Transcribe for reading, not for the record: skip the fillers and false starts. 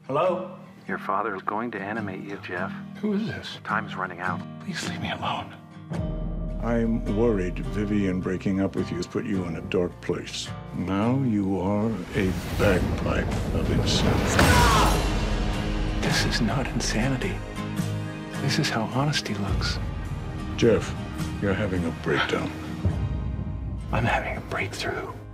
Hello? Your father is going to animate you, Jeff. Who is this? Time's running out. Please leave me alone. I'm worried Vivian breaking up with you has put you in a dark place. Now you are a bagpipe of insanity. This is not insanity. This is how honesty looks. Jeff, you're having a breakdown. I'm having a breakthrough.